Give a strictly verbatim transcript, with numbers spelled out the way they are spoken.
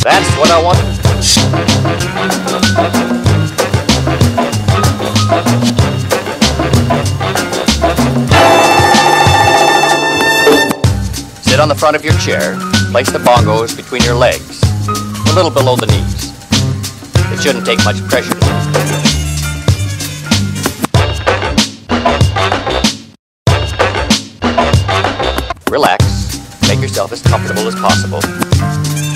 That's what I want. Sit on the front of your chair. Place the bongos between your legs, a little below the knees. It shouldn't take much pressure to relax. Make yourself as comfortable as possible.